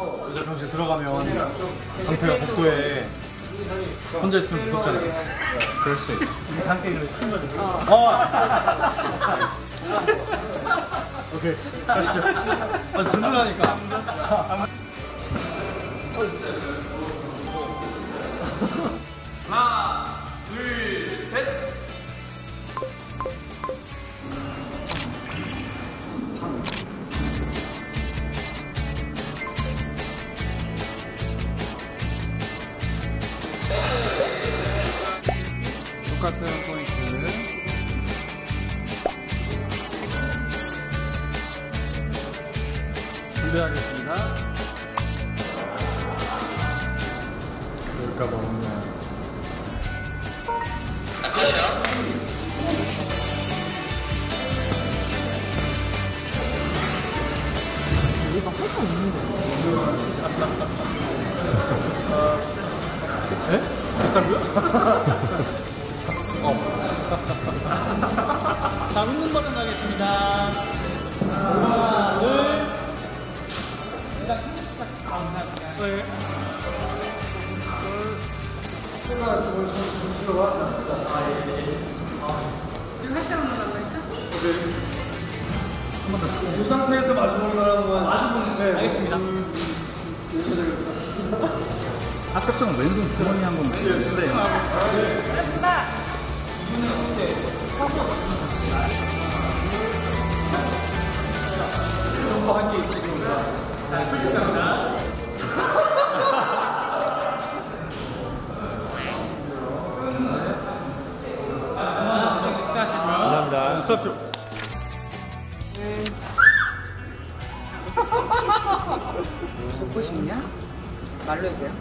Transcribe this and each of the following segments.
여자 병실 들어가면 강태가 복도에 혼자 있으면 무섭잖아요. 그럴 수 있어. 강태를 큰 거죠. 오케이, 가시죠. 아주 든든하니까. 하나, 둘, 셋. 똑같은 포인트. 준비하겠습니다. 그럴까봐 오늘. 얘가 할거 없는데. 에? 했다고요? 자, 웃는 버전 가겠습니다. 하나, 둘. 네. 지금 살짝 올라가고 있어? 이 상태에서 마주보는 거라는 건 마주보는 알겠습니다. 아까처럼 왼손 주머니 한번 주세요. 잘했다. 감사합니다. 수업쇼. 먹고 싶냐? 말로 해줘요.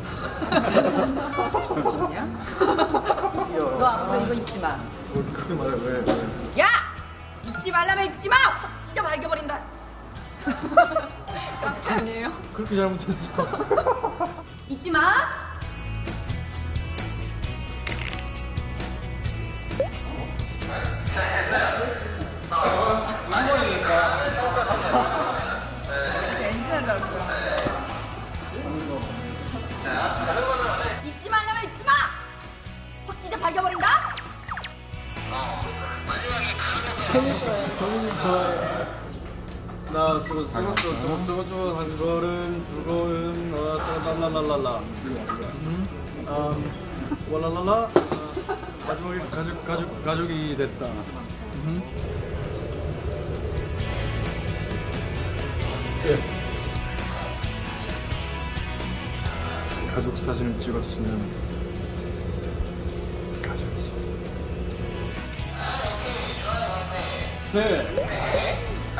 먹고 싶냐? 너 앞으로 이거 입지 마. 크게 말해, 왜? 야! 입지 말라면 입지 마! 확 진짜 말겨버린다. 깜짝 아니에요? 그렇게 잘못했어. 입지 마! 괜찮아, 입지 말라면 입지 마! 확 진짜 발겨버린다? 나 저거 한 걸음, 두 걸음, 랄랄랄랄라. 왈랄랄라. 마지막에 가족이 됐다. 예. 가족 사진을 찍었으면 가족이지. 네.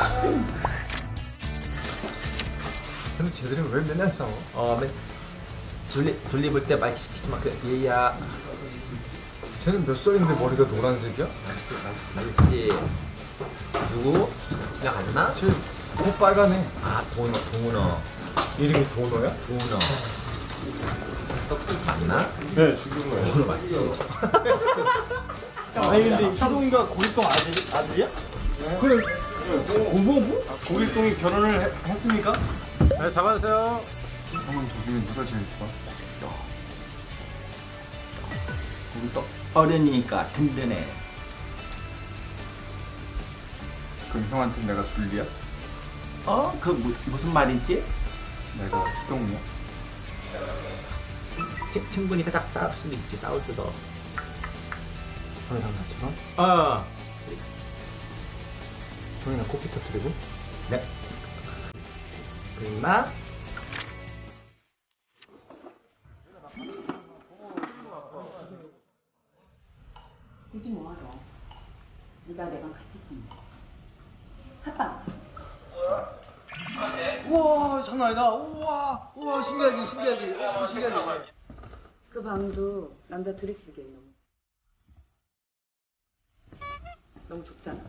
근데 쟤들은 왜 맨날 싸워? 돌리볼 때 마이크 시키지 마. 그 얘야. 쟤는 몇 살인데 머리가 노란색이야? 알지? 누구? 지나갔나? 쟤코 빨가네. 아, 동은어. 이름이 도너야? 동은어. 떡국 맞나? 네, 죽은 거예요. 동은어 맞지? 아니 근데 희동이가 고일동 아들이야? 그래. 고모부? 고일동이 결혼을 했습니까? 네, 잡아주세요. 형은 도중에 누가 제일 좋아? 고일동? 어른이니까 든든해. 그럼 형한테 내가 둘리야? 그 무슨 말이지? 내가 희동이야? 친구니까 딱 싸울 수도 있지. 싸울 수도. 형이랑 같이만? 형이랑 코피 터뜨리고? 네. 그림마. 굳이 뭐하러? 네가 내랑 같이 있으면 합방. 우와, 장난 아니다. 우와, 신기하지. 신기하지. 그 방도 남자 둘이 쓰기엔 너무 좁잖아.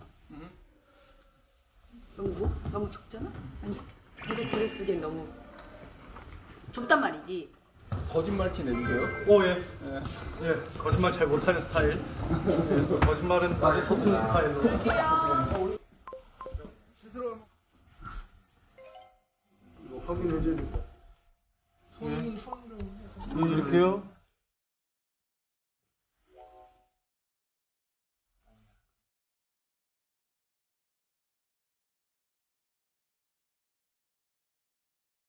너무 좁잖아? 아니, 남자 둘이 쓰기엔 너무 좁단 말이지. 거짓말티 내주세요. 오, 예. 예. 거짓말 잘 못하는 스타일. 예. 거짓말은 아주 서투른 스타일로. 스스로 이거 확인해줘야 될 것 같아. 이렇게요?